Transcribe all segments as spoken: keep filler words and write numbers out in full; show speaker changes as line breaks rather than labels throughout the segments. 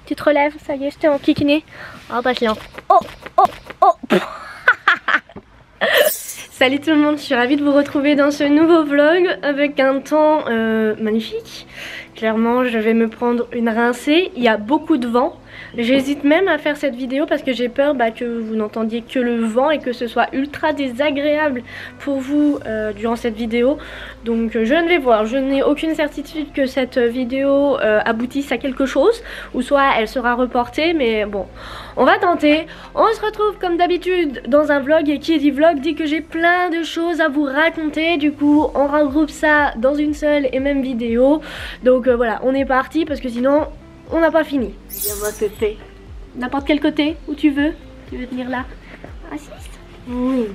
Tu te relèves, ça y est, je t'ai enquiquiné. Oh bah je l'ai en... Oh, oh, oh. Salut tout le monde, je suis ravie de vous retrouver dans ce nouveau vlog avec un temps euh, magnifique. Clairement, je vais me prendre une rincée, il y a beaucoup de vent. J'hésite même à faire cette vidéo parce que j'ai peur bah, que vous n'entendiez que le vent et que ce soit ultra désagréable pour vous euh, durant cette vidéo. Donc euh, je ne vais voir, je n'ai aucune certitude que cette vidéo euh, aboutisse à quelque chose ou soit elle sera reportée, mais bon, on va tenter. On se retrouve comme d'habitude dans un vlog et qui dit vlog dit que j'ai plein de choses à vous raconter. Du coup on regroupe ça dans une seule et même vidéo. Donc euh, voilà, on est parti parce que sinon on n'a pas fini. Viens-moi côté. N'importe quel côté, où tu veux. Tu veux venir là. Assiste. Mmh.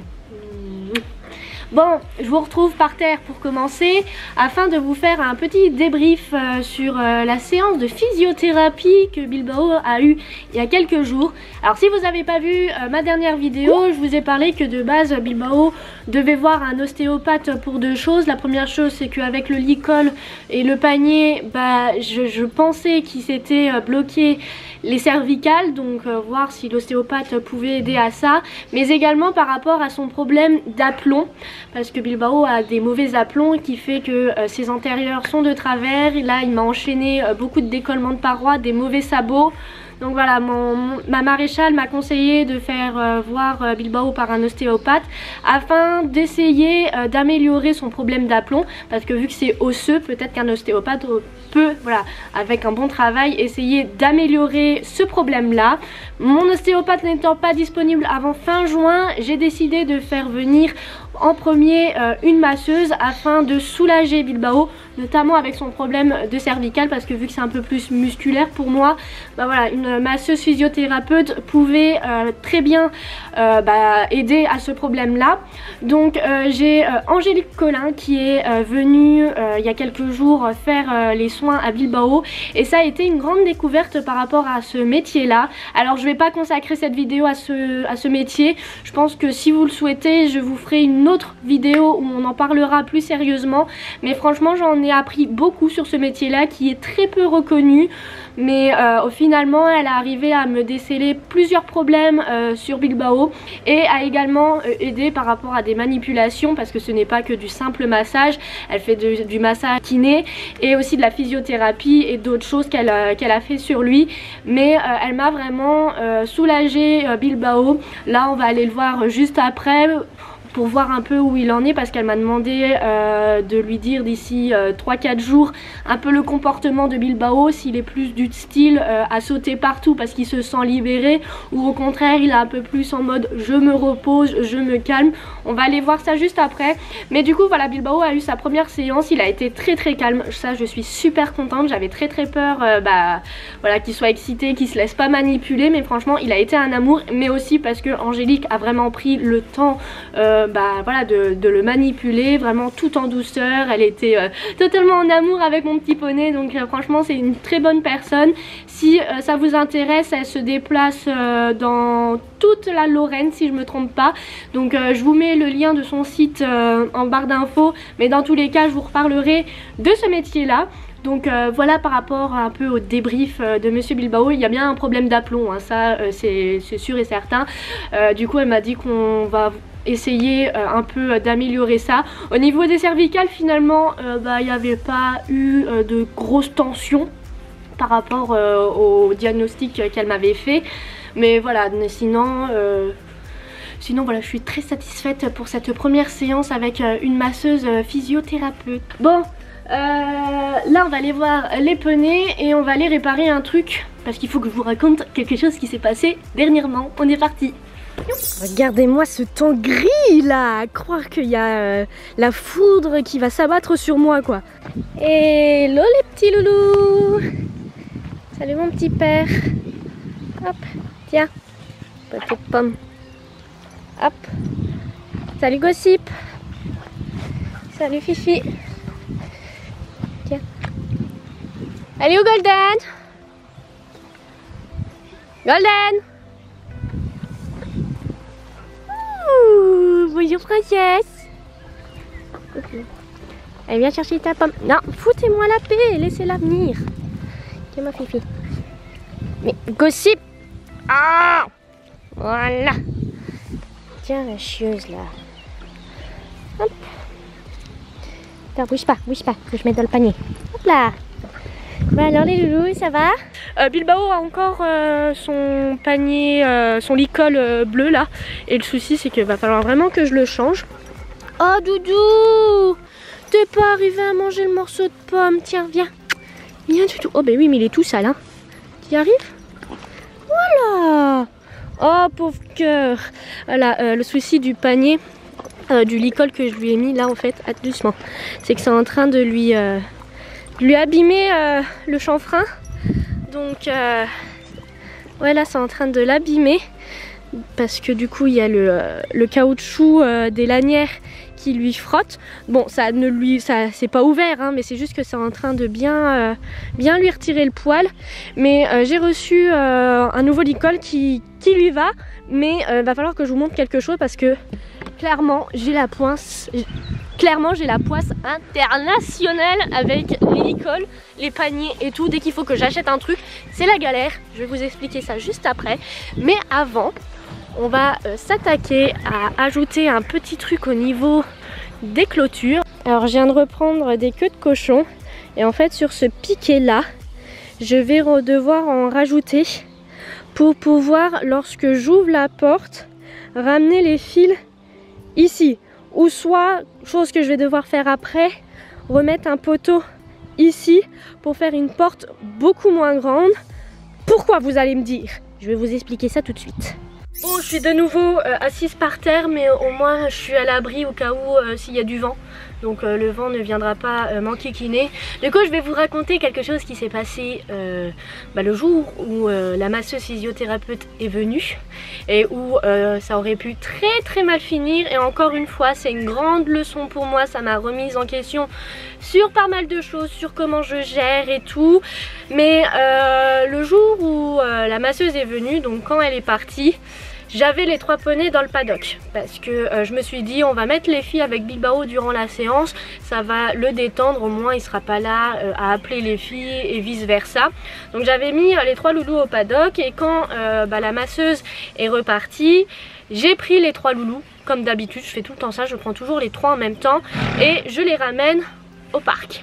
Bon, je vous retrouve par terre pour commencer afin de vous faire un petit débrief euh, sur euh, la séance de physiothérapie que Bilbao a eu il y a quelques jours. Alors si vous n'avez pas vu euh, ma dernière vidéo, je vous ai parlé que de base Bilbao devait voir un ostéopathe pour deux choses. La première chose, c'est qu'avec le licol et le panier, bah, je, je pensais qu'il s'était euh, bloqué les cervicales, donc euh, voir si l'ostéopathe pouvait aider à ça, mais également par rapport à son problème d'aplomb, parce que Bilbao a des mauvais aplombs qui fait que euh, ses antérieurs sont de travers. Et là il m'a enchaîné euh, beaucoup de décollements de parois, des mauvais sabots. Donc voilà, mon, ma maréchale m'a conseillé de faire euh, voir euh, Bilbao par un ostéopathe afin d'essayer euh, d'améliorer son problème d'aplomb, parce que vu que c'est osseux, peut-être qu'un ostéopathe peut, voilà, avec un bon travail, essayer d'améliorer ce problème là. Mon ostéopathe n'étant pas disponible avant fin juin, j'ai décidé de faire venir en premier euh, une masseuse afin de soulager Bilbao, notamment avec son problème de cervical, parce que vu que c'est un peu plus musculaire pour moi, bah voilà, une masseuse physiothérapeute pouvait euh, très bien euh, bah, aider à ce problème là. Donc euh, j'ai euh, Angélique Collin qui est euh, venue euh, il y a quelques jours faire euh, les soins à Bilbao, et ça a été une grande découverte par rapport à ce métier là. Alors je vais pas consacrer cette vidéo à ce, à ce métier, je pense que si vous le souhaitez je vous ferai une autre vidéo où on en parlera plus sérieusement, mais franchement j'en ai appris beaucoup sur ce métier là qui est très peu reconnu, mais euh, finalement elle a arrivé à me déceler plusieurs problèmes euh, sur Bilbao et a également euh, aidé par rapport à des manipulations, parce que ce n'est pas que du simple massage, elle fait de, du massage kiné et aussi de la physiothérapie et d'autres choses qu'elle euh, qu'elle a fait sur lui, mais euh, elle m'a vraiment euh, soulagé euh, Bilbao. Là on va aller le voir juste après pour voir un peu où il en est, parce qu'elle m'a demandé euh, de lui dire d'ici euh, trois quatre jours un peu le comportement de Bilbao, s'il est plus du style euh, à sauter partout parce qu'il se sent libéré, ou au contraire il est un peu plus en mode je me repose, je me calme. On va aller voir ça juste après. Mais du coup voilà, Bilbao a eu sa première séance, il a été très très calme, ça je suis super contente. J'avais très très peur euh, bah, voilà, qu'il soit excité, qu'il se laisse pas manipuler, mais franchement il a été un amour, mais aussi parce que Angélique a vraiment pris le temps euh, bah voilà, de, de le manipuler vraiment tout en douceur. Elle était euh, totalement en amour avec mon petit poney, donc euh, franchement c'est une très bonne personne. Si euh, ça vous intéresse, elle se déplace euh, dans toute la Lorraine si je me trompe pas, donc euh, je vous mets le lien de son site euh, en barre d'infos, mais dans tous les cas je vous reparlerai de ce métier là. Donc euh, voilà, par rapport un peu au débrief euh, de Monsieur Bilbao, il y a bien un problème d'aplomb, hein, ça euh, c'est sûr et certain. Euh, du coup elle m'a dit qu'on va essayer euh, un peu d'améliorer ça. Au niveau des cervicales, finalement euh, bah, il n'y avait pas eu euh, de grosses tensions par rapport euh, au diagnostic qu'elle m'avait fait, mais voilà, sinon euh, Sinon voilà, je suis très satisfaite pour cette première séance avec euh, une masseuse euh, physiothérapeute. Bon, euh, là on va aller voir les poneys et on va aller réparer un truc, parce qu'il faut que je vous raconte quelque chose qui s'est passé dernièrement. On est parti. Regardez-moi ce temps gris là, à croire qu'il y a euh, la foudre qui va s'abattre sur moi quoi. Hello les petits loulous. Salut mon petit père. Hop, tiens, petite pomme. Hop. Salut Gossip. Salut Fifi. Tiens. Allez où Golden? Golden. Ouh, bonjour princesse. Allez, viens chercher ta pomme. Non, foutez-moi la paix, laissez-la venir. Tiens ma Fifi. Mais gossip. Ah, voilà. Tiens la chieuse là. Hop. Attends, bouge pas, bouge pas, que je mette dans le panier. Hop là. Bah alors les loulous, ça va? euh, Bilbao a encore euh, son panier, euh, son licol euh, bleu là. Et le souci c'est qu'il va falloir vraiment que je le change. Oh Doudou, t'es pas arrivé à manger le morceau de pomme. Tiens, viens. Viens Doudou. Oh bah oui, mais il est tout sale, hein. Tu y arrives? Voilà. Oh pauvre cœur. Voilà, euh, le souci du panier, euh, du licol que je lui ai mis là en fait, ah, doucement. C'est que c'est en train de lui... Euh, lui abîmer euh, le chanfrein, donc euh, ouais là c'est en train de l'abîmer parce que du coup il y a le, euh, le caoutchouc euh, des lanières qui lui frotte. Bon, ça ne lui, ça c'est pas ouvert hein, mais c'est juste que c'est en train de bien, euh, bien lui retirer le poil. Mais euh, j'ai reçu euh, un nouveau licol qui, qui lui va, mais il euh, va falloir que je vous montre quelque chose parce que clairement j'ai la poisse. Clairement j'ai la poisse internationale avec les licols, les paniers et tout. Dès qu'il faut que j'achète un truc, c'est la galère. Je vais vous expliquer ça juste après. Mais avant, on va euh, s'attaquer à ajouter un petit truc au niveau des clôtures. Alors je viens de reprendre des queues de cochon. Et en fait sur ce piquet là, je vais devoir en rajouter pour pouvoir, lorsque j'ouvre la porte, ramener les fils ici. Ou soit, chose que je vais devoir faire après, remettre un poteau ici pour faire une porte beaucoup moins grande. Pourquoi, vous allez me dire? Je vais vous expliquer ça tout de suite. Bon, je suis de nouveau euh, assise par terre, mais au moins je suis à l'abri au cas où euh, s'il y a du vent. Donc euh, le vent ne viendra pas euh, m'enquiquiner. Du coup je vais vous raconter quelque chose qui s'est passé euh, bah, le jour où euh, la masseuse physiothérapeute est venue. Et où euh, ça aurait pu très très mal finir. Et encore une fois c'est une grande leçon pour moi. Ça m'a remise en question sur pas mal de choses, sur comment je gère et tout. Mais euh, le jour où euh, la masseuse est venue, donc quand elle est partie, j'avais les trois poneys dans le paddock parce que euh, je me suis dit on va mettre les filles avec Bilbao durant la séance, ça va le détendre, au moins il sera pas là euh, à appeler les filles et vice versa. Donc j'avais mis euh, les trois loulous au paddock et quand euh, bah, la masseuse est repartie, j'ai pris les trois loulous comme d'habitude, je fais tout le temps ça, je prends toujours les trois en même temps et je les ramène au parc.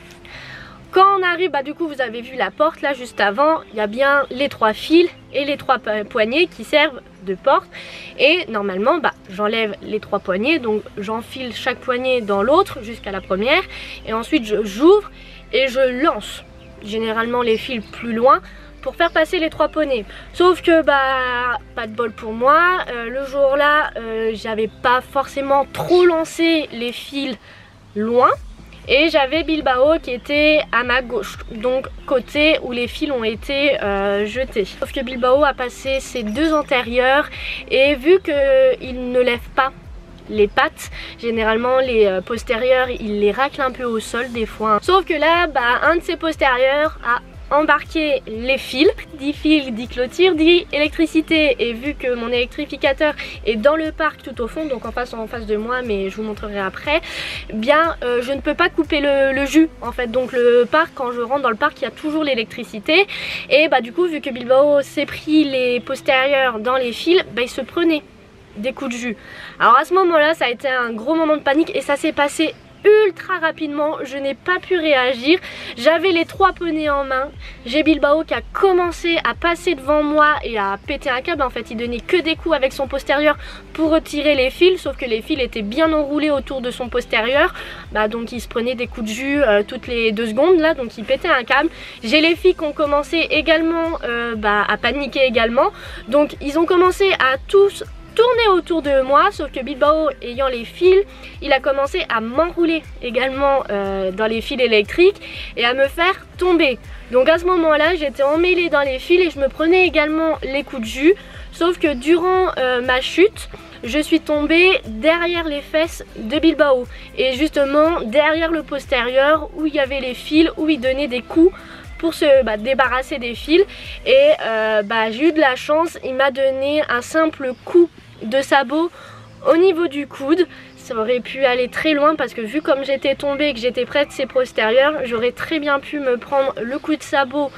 Quand on arrive, bah du coup vous avez vu la porte là juste avant, il y a bien les trois fils et les trois poignées qui servent de porte. Et normalement bah j'enlève les trois poignées, donc j'enfile chaque poignée dans l'autre jusqu'à la première. Et ensuite j'ouvre et je lance généralement les fils plus loin pour faire passer les trois poneys. Sauf que bah pas de bol pour moi, euh, le jour là euh, j'avais pas forcément trop lancé les fils loin. Et j'avais Bilbao qui était à ma gauche, donc côté où les fils ont été euh, jetés. Sauf que Bilbao a passé ses deux antérieurs et vu qu'il ne lève pas les pattes, généralement les euh, postérieurs il les racle un peu au sol des fois. Sauf que là, bah, un de ses postérieurs a embarquer les fils, dit fils, dit clôture, dit électricité. Et vu que mon électrificateur est dans le parc tout au fond, donc en face en face de moi, mais je vous montrerai après, bien euh, je ne peux pas couper le, le jus en fait. Donc le parc, quand je rentre dans le parc, il y a toujours l'électricité. Et bah du coup, vu que Bilbao s'est pris les postérieurs dans les fils, bah il se prenait des coups de jus. Alors à ce moment-là, ça a été un gros moment de panique et ça s'est passé ultra rapidement, je n'ai pas pu réagir. J'avais les trois poneys en main, j'ai Bilbao qui a commencé à passer devant moi et à péter un câble. En fait il donnait que des coups avec son postérieur pour retirer les fils, sauf que les fils étaient bien enroulés autour de son postérieur, bah donc il se prenait des coups de jus euh, toutes les deux secondes là, donc il pétait un câble. J'ai les filles qui ont commencé également euh, bah, à paniquer également, donc ils ont commencé à tous tourner autour de moi, sauf que Bilbao ayant les fils, il a commencé à m'enrouler également euh, dans les fils électriques et à me faire tomber. Donc à ce moment là j'étais emmêlée dans les fils et je me prenais également les coups de jus, sauf que durant euh, ma chute je suis tombée derrière les fesses de Bilbao et justement derrière le postérieur où il y avait les fils, où il donnait des coups pour se bah, débarrasser des fils. Et euh, bah, j'ai eu de la chance, il m'a donné un simple coup de sabot au niveau du coude. Ça aurait pu aller très loin parce que vu comme j'étais tombée et que j'étais près de ses postérieurs, j'aurais très bien pu me prendre le coup de sabot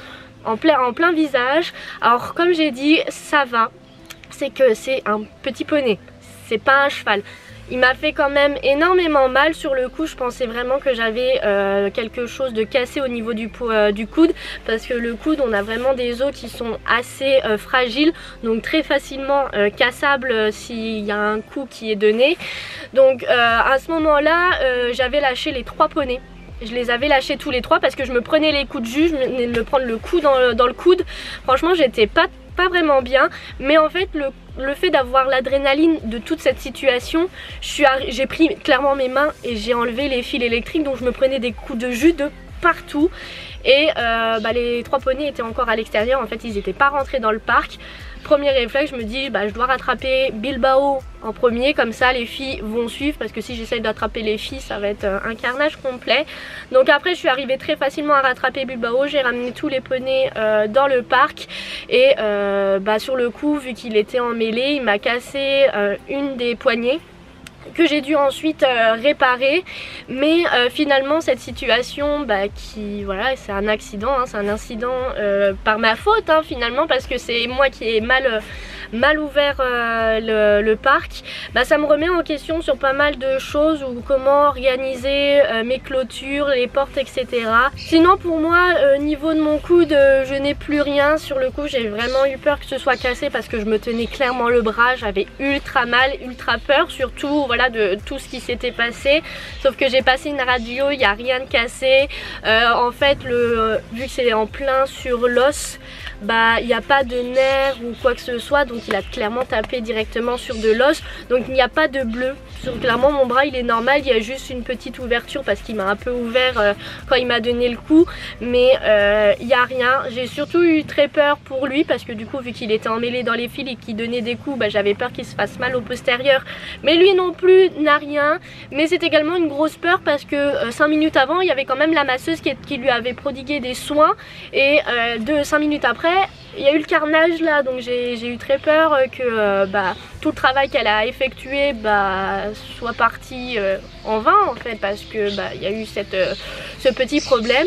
en plein, en plein visage. Alors comme j'ai dit, ça va, c'est que c'est un petit poney, c'est pas un cheval. Il m'a fait quand même énormément mal sur le coup. Je pensais vraiment que j'avais euh, quelque chose de cassé au niveau du, euh, du coude, parce que le coude, on a vraiment des os qui sont assez euh, fragiles, donc très facilement euh, cassables euh, s'il y a un coup qui est donné. Donc euh, à ce moment-là, euh, j'avais lâché les trois poneys. Je les avais lâchés tous les trois parce que je me prenais les coups de jus, je venais de me prendre le coup dans le, dans le coude. Franchement, j'étais pas pas vraiment bien, mais en fait le, le fait d'avoir l'adrénaline de toute cette situation, j'ai pris clairement mes mains et j'ai enlevé les fils électriques, donc je me prenais des coups de jus de partout. Et euh, bah, les trois poneys étaient encore à l'extérieur, en fait ils n'étaient pas rentrés dans le parc. Premier réflexe, je me dis bah, je dois rattraper Bilbao en premier, comme ça les filles vont suivre, parce que si j'essaye d'attraper les filles ça va être un carnage complet. Donc après je suis arrivée très facilement à rattraper Bilbao, j'ai ramené tous les poneys euh, dans le parc et euh, bah, sur le coup, vu qu'il était emmêlé, il m'a cassé euh, une des poignées que j'ai dû ensuite euh, réparer, mais euh, finalement cette situation bah, qui voilà, c'est un accident, hein, c'est un incident euh, par ma faute hein, finalement, parce que c'est moi qui ai mal euh, mal ouvert euh, le, le parc. Bah, ça me remet en question sur pas mal de choses, ou comment organiser euh, mes clôtures, les portes, etc. Sinon pour moi, euh, niveau de mon coude, euh, je n'ai plus rien. Sur le coup j'ai vraiment eu peur que ce soit cassé, parce que je me tenais clairement le bras, j'avais ultra mal, ultra peur, surtout voilà de tout ce qui s'était passé. Sauf que j'ai passé une radio, il n'y a rien de cassé. Euh, en fait le, vu que c'est en plein sur l'os, bah il n'y a pas de nerf ou quoi que ce soit, donc il a clairement tapé directement sur de l'os, donc il n'y a pas de bleu. Sur, clairement mon bras il est normal, il y a juste une petite ouverture parce qu'il m'a un peu ouvert euh, quand il m'a donné le coup, mais euh, il n'y a rien. J'ai surtout eu très peur pour lui, parce que du coup vu qu'il était emmêlé dans les fils et qu'il donnait des coups, bah, j'avais peur qu'il se fasse mal au postérieur, mais lui non plus n'a rien. Mais c'est également une grosse peur parce que euh, cinq minutes avant il y avait quand même la masseuse qui, qui lui avait prodigué des soins, et euh, de cinq minutes après il y a eu le carnage là, donc j'ai eu très peur que euh, bah, tout le travail qu'elle a effectué bah, soit parti euh, en vain en fait, parce que bah, il y a eu cette, euh, ce petit problème.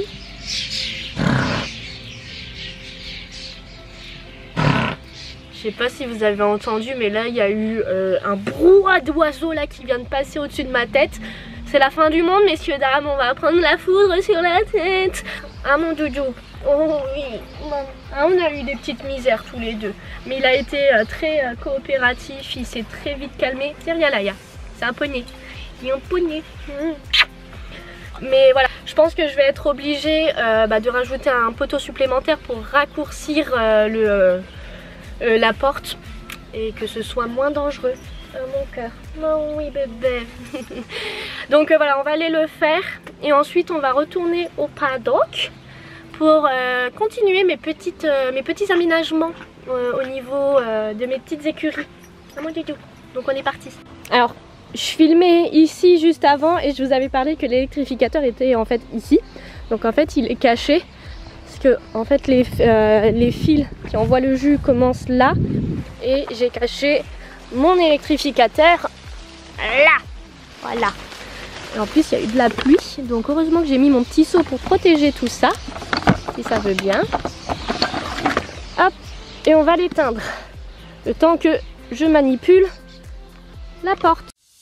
Je sais pas si vous avez entendu, mais là il y a eu euh, un brouhaha d'oiseaux là qui vient de passer au-dessus de ma tête. C'est la fin du monde, messieurs dames, on va prendre la foudre sur la tête. Ah mon doudou, oh oui, ah, on a eu des petites misères tous les deux, mais il a été euh, très euh, coopératif, il s'est très vite calmé. Tiens, regarde là, c'est un poney, il est un poney. Mmh. Mais voilà, je pense que je vais être obligée euh, bah, de rajouter un poteau supplémentaire pour raccourcir euh, le, euh, euh, la porte, et que ce soit moins dangereux. Mon cœur, oh oui bébé. Donc euh, voilà, on va aller le faire et ensuite on va retourner au paddock pour euh, continuer mes, petites, euh, mes petits aménagements euh, au niveau euh, de mes petites écuries. Ah, mon doudou. Donc on est parti. Alors je filmais ici juste avant et je vous avais parlé que l'électrificateur était en fait ici. Donc en fait il est caché, parce que en fait les, euh, les fils qui envoient le jus commencent là, et j'ai caché mon électrificateur là, voilà. Et en plus il y a eu de la pluie, donc heureusement que j'ai mis mon petit seau pour protéger tout ça, si ça veut bien. Hop, et on va l'éteindre le temps que je manipule la porte.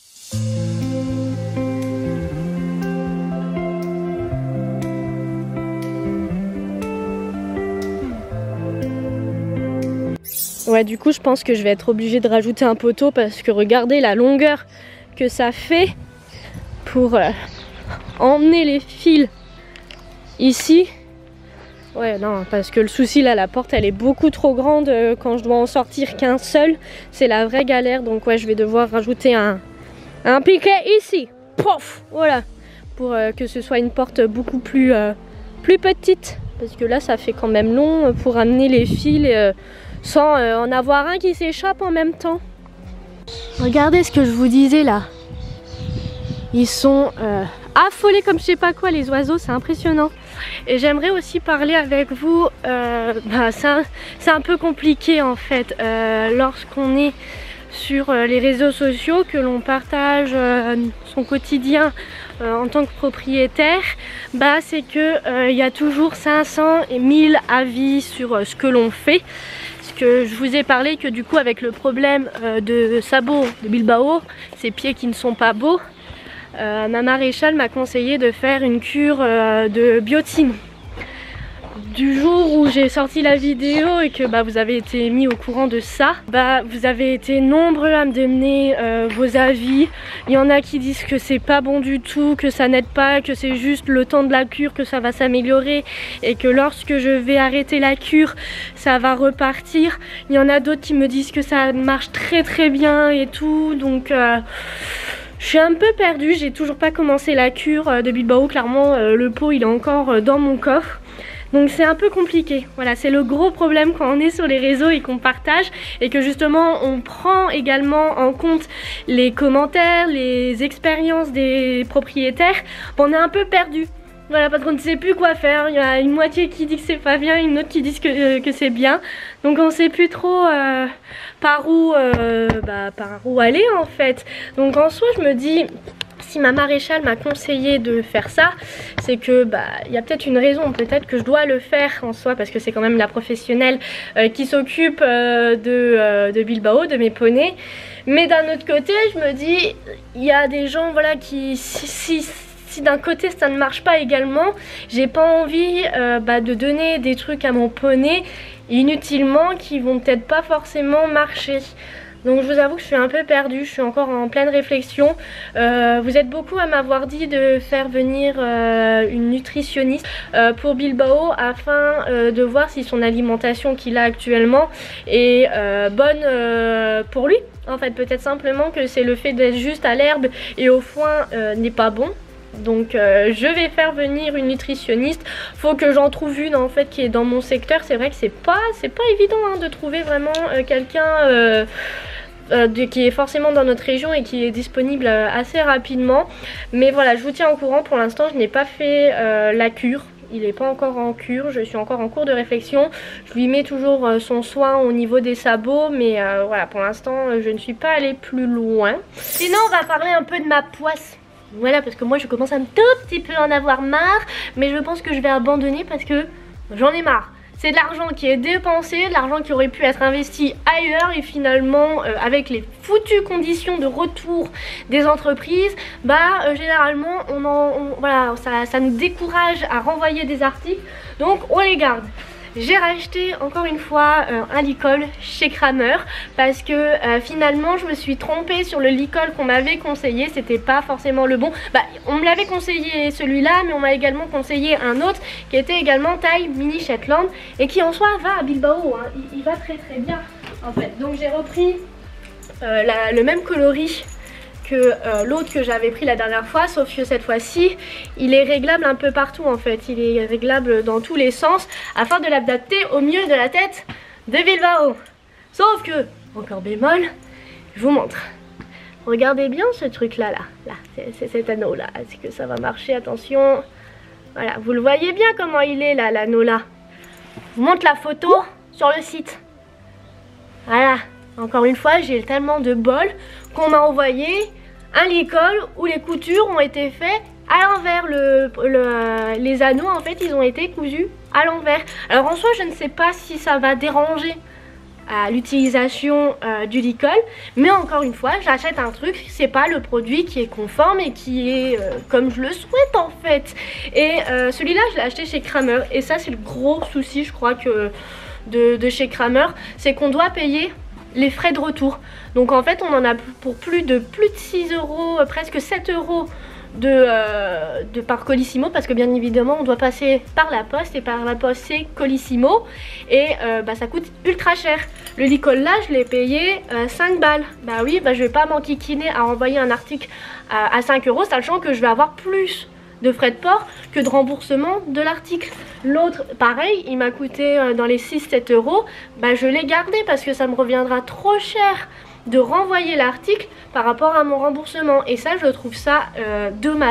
Ouais, du coup je pense que je vais être obligée de rajouter un poteau, parce que regardez la longueur que ça fait pour euh, emmener les fils ici. Ouais non, parce que le souci là, la porte elle est beaucoup trop grande euh, quand je dois en sortir qu'un seul, c'est la vraie galère. Donc ouais, je vais devoir rajouter un, un piquet ici, pouf, voilà, pour euh, que ce soit une porte beaucoup plus, euh, plus petite, parce que là ça fait quand même long pour amener les fils euh, sans euh, en avoir un qui s'échappe en même temps. Regardez ce que je vous disais là. Ils sont euh, affolés comme je sais pas quoi, les oiseaux, c'est impressionnant. Et j'aimerais aussi parler avec vous, euh, bah, c'est un, un peu compliqué en fait, euh, lorsqu'on est sur euh, les réseaux sociaux, que l'on partage euh, son quotidien euh, en tant que propriétaire, bah, c'est que euh, il y a toujours cinq cents et mille avis sur euh, ce que l'on fait. Parce que je vous ai parlé que du coup avec le problème euh, de sabots de Bilbao, ces pieds qui ne sont pas beaux, euh, ma maréchale m'a conseillé de faire une cure euh, de biotine. Du jour où j'ai sorti la vidéo et que bah, vous avez été mis au courant de ça, bah, vous avez été nombreux à me donner euh, vos avis. Il y en a qui disent que c'est pas bon du tout, que ça n'aide pas, que c'est juste le temps de la cure, que ça va s'améliorer et que lorsque je vais arrêter la cure, ça va repartir. Il y en a d'autres qui me disent que ça marche très très bien et tout, donc... Euh, je suis un peu perdue, j'ai toujours pas commencé la cure de Bilbao, clairement euh, le pot il est encore dans mon coffre. Donc c'est un peu compliqué, voilà, c'est le gros problème quand on est sur les réseaux et qu'on partage et que justement on prend également en compte les commentaires, les expériences des propriétaires, on est un peu perdu. Voilà, parce qu'on ne sait plus quoi faire, il y a une moitié qui dit que c'est pas bien, une autre qui dit que, euh, que c'est bien. Donc on sait plus trop euh, par, où, euh, bah, par où aller en fait. Donc en soi je me dis... Si ma maréchale m'a conseillé de faire ça, c'est que bah il y a peut-être une raison, peut-être que je dois le faire en soi parce que c'est quand même la professionnelle euh, qui s'occupe euh, de, euh, de Bilbao, de mes poneys. Mais d'un autre côté, je me dis, il y a des gens voilà qui si, si, si d'un côté ça ne marche pas également, j'ai pas envie euh, bah, de donner des trucs à mon poney inutilement qui vont peut-être pas forcément marcher. Donc je vous avoue que je suis un peu perdue, je suis encore en pleine réflexion. Euh, vous êtes beaucoup à m'avoir dit de faire venir euh, une nutritionniste euh, pour Bilbao afin euh, de voir si son alimentation qu'il a actuellement est euh, bonne euh, pour lui. En fait, peut-être simplement que c'est le fait d'être juste à l'herbe et au foin euh, n'est pas bon. Donc euh, je vais faire venir une nutritionniste. Faut que j'en trouve une en fait qui est dans mon secteur. C'est vrai que c'est pas c'est pas évident hein, de trouver vraiment euh, quelqu'un euh, euh, qui est forcément dans notre région et qui est disponible euh, assez rapidement. Mais voilà, je vous tiens au courant. Pour l'instant je n'ai pas fait euh, la cure. Il n'est pas encore en cure, je suis encore en cours de réflexion. Je lui mets toujours euh, son soin au niveau des sabots, mais euh, voilà, pour l'instant je ne suis pas allée plus loin. Sinon on va parler un peu de ma poisse. Voilà, parce que moi je commence à un tout petit peu en avoir marre, mais je pense que je vais abandonner parce que j'en ai marre. C'est de l'argent qui est dépensé, de l'argent qui aurait pu être investi ailleurs et finalement euh, avec les foutues conditions de retour des entreprises, bah euh, généralement on en, on, voilà, ça, ça nous décourage à renvoyer des articles, donc on les garde. J'ai racheté encore une fois euh, un licol chez Kramer parce que euh, finalement je me suis trompée sur le licol qu'on m'avait conseillé, c'était pas forcément le bon. Bah, on me l'avait conseillé celui-là, mais on m'a également conseillé un autre qui était également taille mini Shetland et qui en soi va à Bilbao, hein. il, il va très très bien en fait. Donc j'ai repris euh, la, le même coloris que euh, l'autre que j'avais pris la dernière fois, sauf que cette fois-ci il est réglable un peu partout en fait, il est réglable dans tous les sens afin de l'adapter au mieux de la tête de Bilbao. Sauf que, encore bémol, je vous montre. Regardez bien ce truc là, là, là, c'est cet anneau là, est-ce que ça va marcher? Attention, voilà, vous le voyez bien comment il est là, l'anneau là. Je vous montre la photo sur le site. Voilà. Encore une fois, j'ai tellement de bol qu'on m'a envoyé un licol où les coutures ont été faites à l'envers. Le, le, les anneaux, en fait, ils ont été cousus à l'envers. Alors en soi, je ne sais pas si ça va déranger à l'utilisation euh, du licol, mais encore une fois, j'achète un truc, c'est pas le produit qui est conforme et qui est euh, comme je le souhaite en fait. Et euh, celui-là, je l'ai acheté chez Kramer et ça, c'est le gros souci, je crois que de, de chez Kramer, c'est qu'on doit payer les frais de retour. Donc en fait on en a pour plus de plus de six euros, presque sept euros de, euh, de par Colissimo, parce que bien évidemment on doit passer par la poste et par la poste c'est Colissimo et euh, bah, ça coûte ultra cher. Le licol là je l'ai payé euh, cinq balles. Bah oui, bah, je vais pas m'enquiquiner à envoyer un article à, à cinq euros sachant que je vais avoir plus de frais de port que de remboursement de l'article. L'autre pareil, il m'a coûté euh, dans les six sept euros, bah je l'ai gardé parce que ça me reviendra trop cher de renvoyer l'article par rapport à mon remboursement et ça je trouve ça euh, dommage.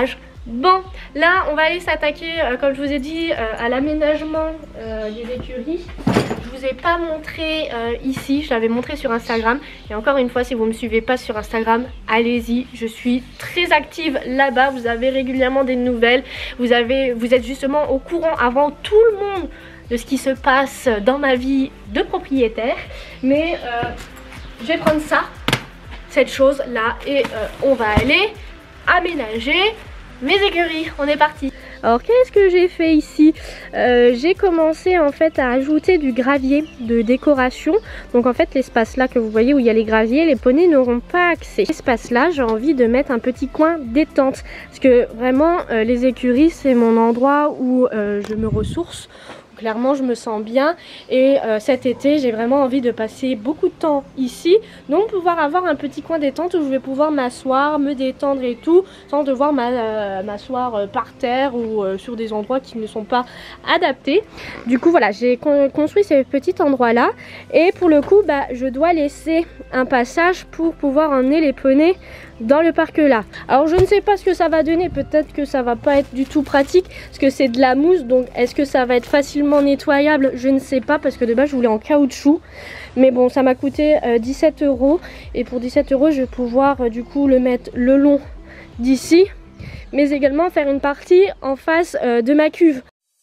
Bon, là on va aller s'attaquer, euh, comme je vous ai dit, euh, à l'aménagement euh, des écuries. Je vous ai pas montré euh, ici, je l'avais montré sur Instagram. Et encore une fois, si vous me suivez pas sur Instagram, allez-y, je suis très active là-bas. Vous avez régulièrement des nouvelles, vous, avez, vous êtes justement au courant avant tout le monde de ce qui se passe dans ma vie de propriétaire. Mais euh, je vais prendre ça, cette chose là, et euh, on va aller aménager mes écuries. On est parti. Alors qu'est-ce que j'ai fait ici? euh, J'ai commencé en fait à ajouter du gravier de décoration. Donc en fait l'espace là que vous voyez où il y a les graviers, les poneys n'auront pas accès. L'espace là, j'ai envie de mettre un petit coin détente. Parce que vraiment euh, les écuries c'est mon endroit où euh, je me ressource. Clairement je me sens bien et euh, cet été j'ai vraiment envie de passer beaucoup de temps ici, donc pouvoir avoir un petit coin détente où je vais pouvoir m'asseoir, me détendre et tout, sans devoir m'asseoir euh, par terre ou euh, sur des endroits qui ne sont pas adaptés. Du coup voilà, j'ai con construit ce petit endroit là et pour le coup bah, je dois laisser un passage pour pouvoir emmener les poneys dans le parc là. Alors je ne sais pas ce que ça va donner, peut-être que ça va pas être du tout pratique parce que c'est de la mousse, donc est-ce que ça va être facilement nettoyable? Je ne sais pas, parce que de base je voulais en caoutchouc, mais bon ça m'a coûté euh, dix-sept euros et pour dix-sept euros je vais pouvoir euh, du coup le mettre le long d'ici, mais également faire une partie en face euh, de ma cuve.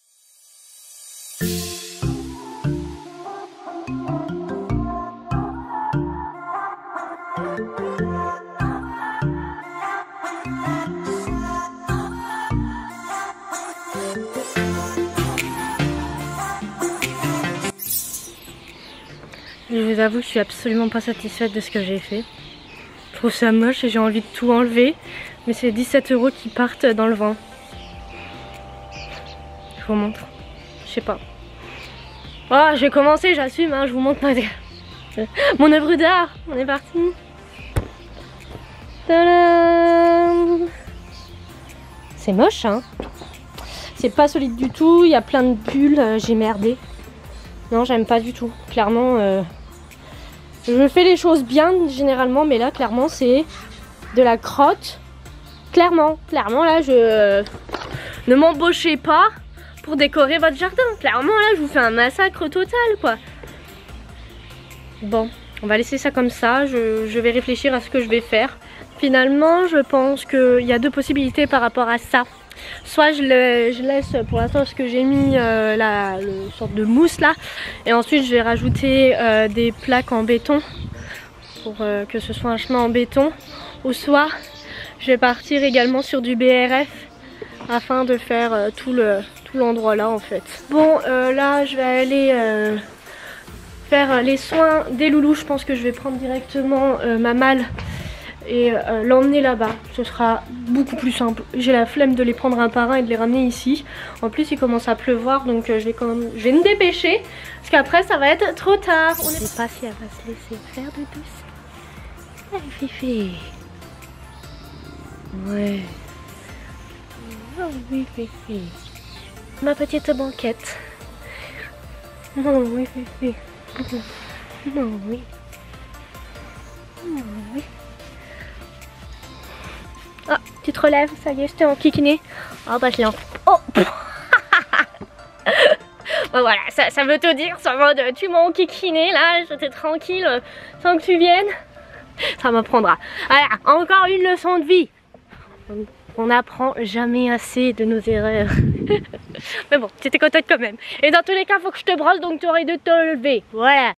Je vous avoue que je suis absolument pas satisfaite de ce que j'ai fait. Je trouve ça moche et j'ai envie de tout enlever. Mais c'est dix-sept euros qui partent dans le vent. Je vous montre. Je sais pas. Oh, j'ai commencé, j'assume, hein, je vous montre ma... mon œuvre d'art. On est parti. Tadam! C'est moche, hein. C'est pas solide du tout. Il y a plein de bulles. euh, J'ai merdé. Non, j'aime pas du tout. Clairement... Euh... Je fais les choses bien généralement, mais là clairement c'est de la crotte. Clairement, clairement là je... Ne m'embauchez pas pour décorer votre jardin. Clairement là je vous fais un massacre total quoi. Bon, on va laisser ça comme ça, je, je vais réfléchir à ce que je vais faire. Finalement je pense qu'il y a deux possibilités par rapport à ça. Soit je, le, je laisse pour l'instant ce que j'ai mis euh, la le sorte de mousse là, et ensuite je vais rajouter euh, des plaques en béton pour euh, que ce soit un chemin en béton, ou soit je vais partir également sur du B R F afin de faire euh, tout le tout l'endroit là en fait. Bon euh, là je vais aller euh, faire les soins des loulous. Je pense que je vais prendre directement euh, ma malle et euh, l'emmener là-bas, ce sera beaucoup plus simple. J'ai la flemme de les prendre un par un et de les ramener ici. En plus il commence à pleuvoir, donc euh, je, vais quand même... je vais me dépêcher parce qu'après ça va être trop tard. On ne sait pas si elle va se laisser faire de douce. Allez Fifi. Ouais. Oh oui Fifi. Ma petite banquette. Oh oui Fifi. Oh oui. Oh oui. Ah, tu te relèves, ça y est, je t'ai enquiquiné. Oh bah je l'ai en... Oh. Bon voilà, ça, ça veut te dire, ça va de... Tu m'as enquiquiné là, j'étais tranquille euh, sans que tu viennes. Ça m'apprendra. Voilà, encore une leçon de vie. On n'apprend jamais assez de nos erreurs. Mais bon, j'étais contente quand même. Et dans tous les cas, faut que je te brosse, donc tu aurais de te lever. Voilà.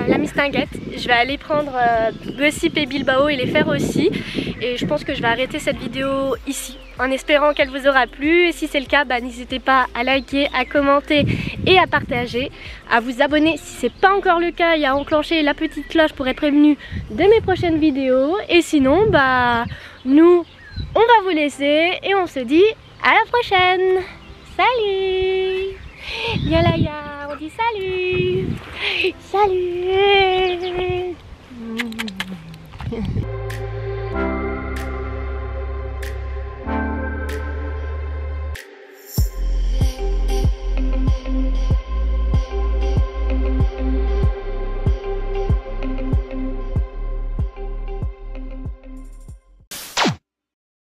la mistinguette. Je vais aller prendre euh, Gossip et Bilbao et les faire aussi. Et je pense que je vais arrêter cette vidéo ici, en espérant qu'elle vous aura plu. Et si c'est le cas, bah, n'hésitez pas à liker, à commenter et à partager, à vous abonner si c'est pas encore le cas et à enclencher la petite cloche pour être prévenu de mes prochaines vidéos. Et sinon, bah nous on va vous laisser et on se dit à la prochaine. Salut. Yalaya, on dit salut. Salut.